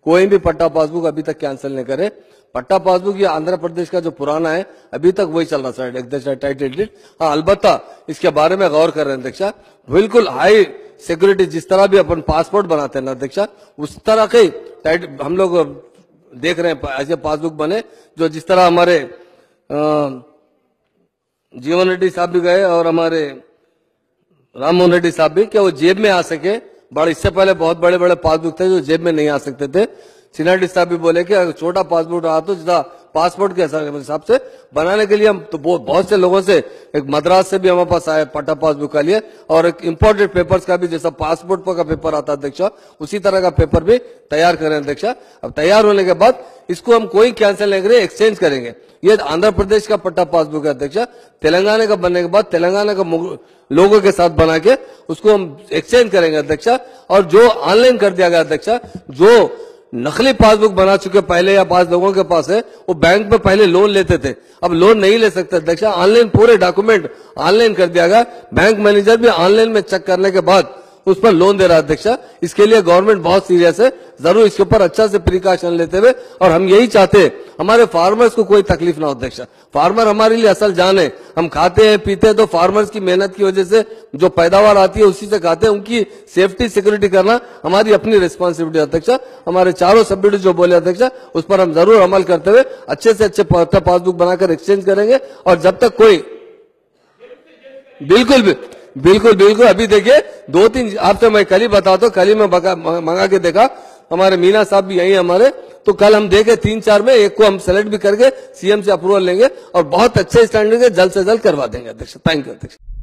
कोई भी पट्टा पासबुक अभी तक कैंसिल नहीं करे। पट्टा पासबुक ये आंध्र प्रदेश का जो पुराना है अभी तक वही चल रहा है टाइटल डीड। हाँ, अलबत्ता इसके बारे में गौर कर रहे हैं अध्यक्षा, बिल्कुल हाई सिक्योरिटी जिस तरह भी अपन पासपोर्ट बनाते हैं ना अध्यक्षा, उस तरह के हम लोग देख रहे हैं ऐसे पासबुक बने जो जिस तरह हमारे जीवन रेड्डी साहब भी गए और हमारे राममोहन रेड्डी साहब भी, क्या वो जेब में आ सके। बड़े इससे पहले बहुत बड़े बड़े पासबुक थे जो जेब में नहीं आ सकते थे। सिन्हा रेड्डी साहब भी बोले कि अगर छोटा पासपोर्ट रहा तो जितना पासपोर्ट के हिसाब से बनाने के लिए हम तो बहुत से लोगों से, एक मद्रास से भी हमारे पास आए पट्टा पासबुक का लिए, और एक इम्पोर्टेड पेपर्स का भी जैसा पासपोर्ट का पेपर आता है अध्यक्षा, उसी तरह का पेपर भी तैयार करें अध्यक्षा। अब तैयार होने के बाद इसको हम कोई कैंसिल नहीं करेंगे, एक्सचेंज करेंगे। ये आंध्र प्रदेश का पट्टा पासबुक है अध्यक्षा, तेलंगाना का बनने के बाद तेलंगाना का लोगों के साथ बना के उसको हम एक्सचेंज करेंगे अध्यक्षा। और जो ऑनलाइन कर दिया गया अध्यक्षा, जो नकली पासबुक बना चुके पहले या 5 लोगों के पास है, वो बैंक में पहले लोन लेते थे, अब लोन नहीं ले सकते अध्यक्षा। ऑनलाइन पूरे डॉक्यूमेंट ऑनलाइन कर दिया गया, बैंक मैनेजर भी ऑनलाइन में चेक करने के बाद उस पर लोन दे रहा है अध्यक्षा। इसके लिए गवर्नमेंट बहुत सीरियस है, जरूर इसके ऊपर अच्छा से प्रिकॉशन लेते हुए, और हम यही चाहते हैं हमारे फार्मर्स को कोई तकलीफ ना हो अध्यक्षा। फार्मर हमारे लिए असल जान है, हम खाते हैं पीते हैं तो फार्मर्स की मेहनत की वजह से जो पैदावार आती है उसी से खाते हैं, उनकी सेफ्टी सिक्योरिटी करना हमारी अपनी रिस्पॉन्सिबिलिटी अध्यक्षा। हमारे चारों सब्सिडी जो बोले अध्यक्षा, उस पर हम जरूर अमल करते हुए अच्छे से अच्छे पासबुक बनाकर एक्सचेंज करेंगे। और जब तक कोई बिल्कुल अभी देखिए 2-3 आपसे मैं कल ही बताता हूँ, कल ही मैं मंगा के देखा, हमारे मीना साहब भी यही हमारे, तो कल हम देखे 3-4 में एक को हम सेलेक्ट भी करके सीएम से अप्रूवल लेंगे और बहुत अच्छे स्टैंडर्ड के जल्द से जल्द करवा देंगे अध्यक्ष। थैंक यू अध्यक्ष।